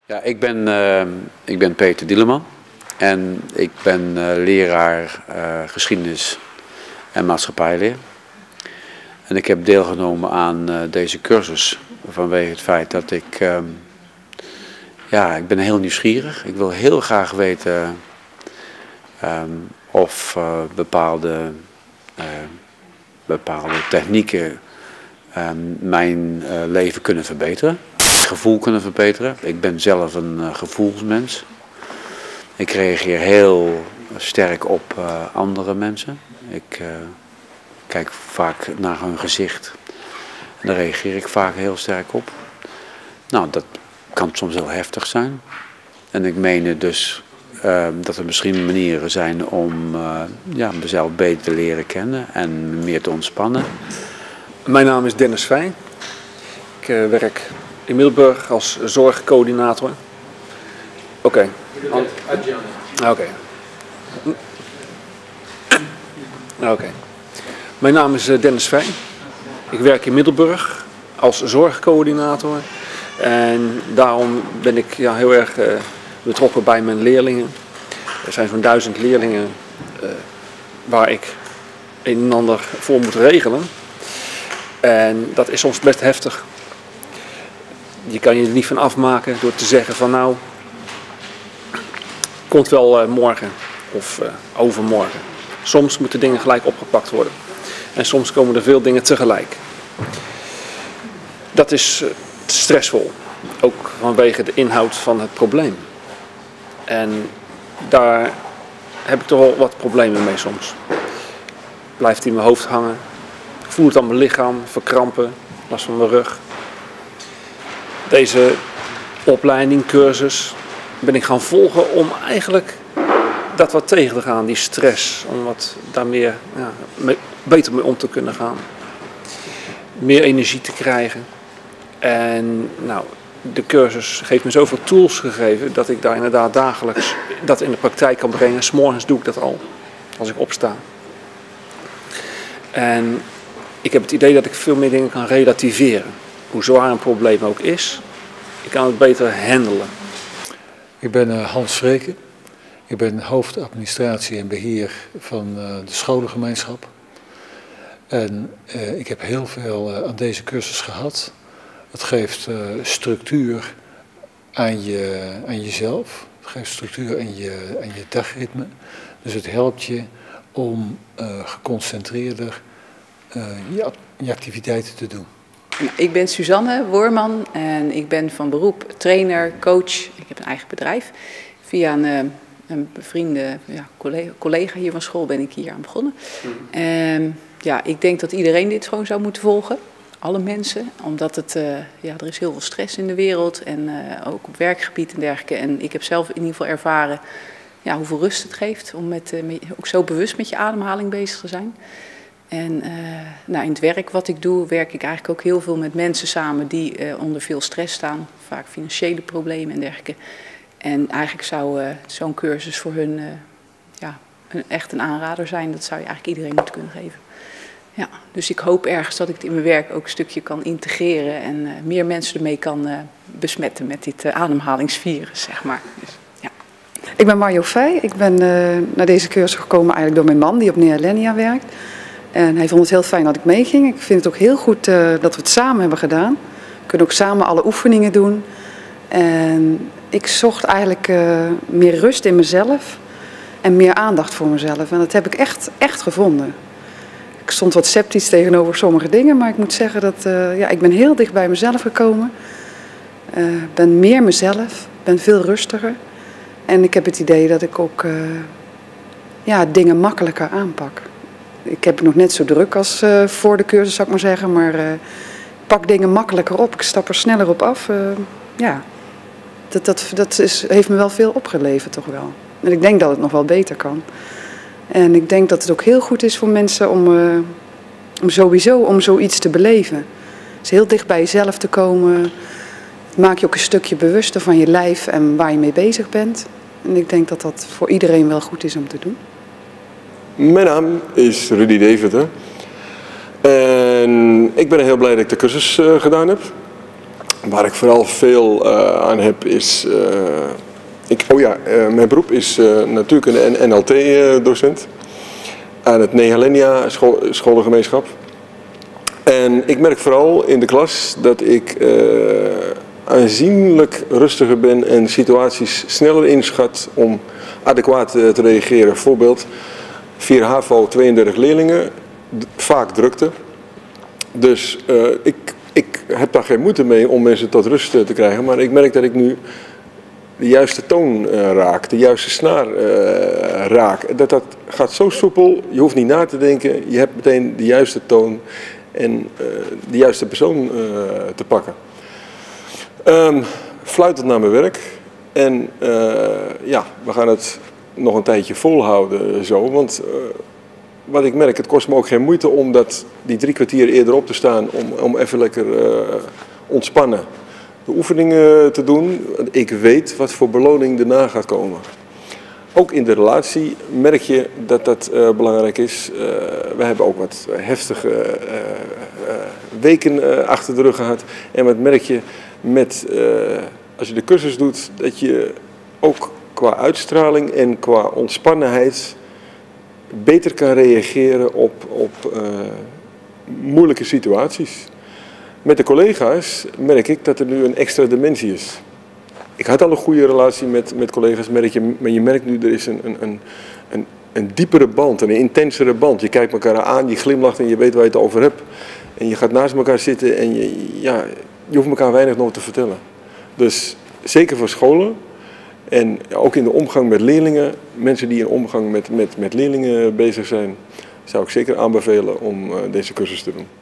Ja, ik ben Peter Dieleman en ik ben leraar geschiedenis en maatschappijleer. En ik heb deelgenomen aan deze cursus vanwege het feit dat ik ben heel nieuwsgierig. Ik wil heel graag weten of bepaalde technieken mijn leven kunnen verbeteren. Gevoel kunnen verbeteren. Ik ben zelf een gevoelsmens. Ik reageer heel sterk op andere mensen. Ik kijk vaak naar hun gezicht. En daar reageer ik vaak heel sterk op. Nou, dat kan soms heel heftig zijn. En ik meen dus dat er misschien manieren zijn om mezelf beter te leren kennen en meer te ontspannen. Mijn naam is Dennis Fijn. Ik werk in Middelburg als zorgcoördinator. Oké. Mijn naam is Dennis Fijn. Ik werk in Middelburg als zorgcoördinator. En daarom ben ik heel erg betrokken bij mijn leerlingen. Er zijn zo'n 1000 leerlingen waar ik een en ander voor moet regelen. En dat is soms best heftig. Je kan je er niet van afmaken door te zeggen van nou, komt wel morgen of overmorgen. Soms moeten dingen gelijk opgepakt worden. En soms komen er veel dingen tegelijk. Dat is stressvol. Ook vanwege de inhoud van het probleem. En daar heb ik toch wel wat problemen mee soms. Blijft in mijn hoofd hangen. Ik voel het aan mijn lichaam, verkrampen, last van mijn rug. Deze opleiding, cursus, ben ik gaan volgen om eigenlijk dat wat tegen te gaan, die stress. Om wat daar meer, beter mee om te kunnen gaan. Meer energie te krijgen. En nou, de cursus heeft me zoveel tools gegeven dat ik daar inderdaad dagelijks dat in de praktijk kan brengen. 's Morgens doe ik dat al, als ik opsta. En ik heb het idee dat ik veel meer dingen kan relativeren. Hoe zwaar een probleem ook is, ik kan het beter handelen. Ik ben Hans Vreken. Ik ben hoofd administratie en beheer van de scholengemeenschap. En ik heb heel veel aan deze cursus gehad. Het geeft structuur aan jezelf. Het geeft structuur aan je dagritme. Dus het helpt je om geconcentreerder je activiteiten te doen. Ik ben Suzanne Woorman en ik ben van beroep trainer, coach. Ik heb een eigen bedrijf. Via een bevriende collega hier van school ben ik hier aan begonnen. Ik denk dat iedereen dit gewoon zou moeten volgen. Alle mensen, omdat er is heel veel stress in de wereld en ook op werkgebied en dergelijke. En ik heb zelf in ieder geval ervaren hoeveel rust het geeft om ook zo bewust met je ademhaling bezig te zijn. En in het werk wat ik doe, werk ik eigenlijk ook heel veel met mensen samen die onder veel stress staan. Vaak financiële problemen en dergelijke. En eigenlijk zou zo'n cursus voor hun echt een aanrader zijn. Dat zou je eigenlijk iedereen moeten kunnen geven. Ja, dus ik hoop ergens dat ik het in mijn werk ook een stukje kan integreren. En meer mensen ermee kan besmetten met dit ademhalingsvirus, zeg maar. Dus, ja. Ik ben Marjo Fij. Ik ben naar deze cursus gekomen eigenlijk door mijn man die op Nealenia werkt. En hij vond het heel fijn dat ik meeging. Ik vind het ook heel goed dat we het samen hebben gedaan. We kunnen ook samen alle oefeningen doen. En ik zocht eigenlijk meer rust in mezelf en meer aandacht voor mezelf. En dat heb ik echt gevonden. Ik stond wat sceptisch tegenover sommige dingen, maar ik moet zeggen dat ik ben heel dicht bij mezelf gekomen. Ben meer mezelf, ben veel rustiger. En ik heb het idee dat ik ook dingen makkelijker aanpak. Ik heb het nog net zo druk als voor de cursus, zou ik maar zeggen. Maar ik pak dingen makkelijker op. Ik stap er sneller op af. Dat heeft me wel veel opgeleverd, toch wel. En ik denk dat het nog wel beter kan. En ik denk dat het ook heel goed is voor mensen om zoiets te beleven. Dus heel dicht bij jezelf te komen. Maak je ook een stukje bewuster van je lijf en waar je mee bezig bent. En ik denk dat dat voor iedereen wel goed is om te doen. Mijn naam is Rudy Deventer. En ik ben heel blij dat ik de cursus gedaan heb. Waar ik vooral veel aan heb is... mijn beroep is natuurkunde en NLT-docent aan het Nehalenia scholengemeenschap. En ik merk vooral in de klas dat ik aanzienlijk rustiger ben en situaties sneller inschat om adequaat te reageren. Voorbeeld, 4 HAVO, 32 leerlingen, vaak drukte. Dus ik heb daar geen moeite mee om mensen tot rust te krijgen, maar ik merk dat ik nu de juiste toon raak, de juiste snaar raak. Dat gaat zo soepel, je hoeft niet na te denken, je hebt meteen de juiste toon en de juiste persoon te pakken. Fluitend naar mijn werk en we gaan het nog een tijdje volhouden zo, want wat ik merk, het kost me ook geen moeite om die 3 kwartier eerder op te staan om even lekker ontspannen de oefeningen te doen. Ik weet wat voor beloning erna gaat komen. Ook in de relatie merk je dat dat belangrijk is. We hebben ook wat heftige weken achter de rug gehad. En wat merk je als je de cursus doet, dat je ook qua uitstraling en qua ontspannenheid beter kan reageren op moeilijke situaties. Met de collega's merk ik dat er nu een extra dimensie is. Ik had al een goede relatie met collega's, maar je merkt nu er is een diepere band, een intensere band. Je kijkt elkaar aan, je glimlacht en je weet waar je het over hebt. En je gaat naast elkaar zitten en je hoeft elkaar weinig nog te vertellen. Dus zeker voor scholen en ook in de omgang met leerlingen, mensen die in omgang met leerlingen bezig zijn, zou ik zeker aanbevelen om deze cursus te doen.